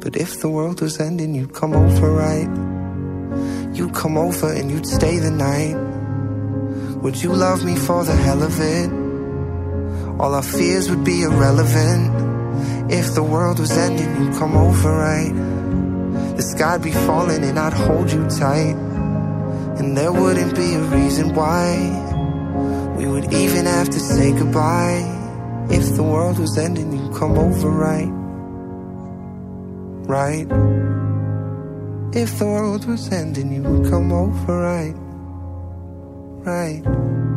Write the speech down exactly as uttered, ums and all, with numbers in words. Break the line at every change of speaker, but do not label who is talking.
But if the world was ending, you'd come over, right? You'd come over and you'd stay the night. Would you love me for the hell of it? All our fears would be irrelevant. If the world was ending, you'd come over, right? The sky'd be falling and I'd hold you tight, and there wouldn't be a reason why we would even have to say goodbye. If the world was ending, you'd come over, right? Right? If the world was ending, you would come over, right? Right?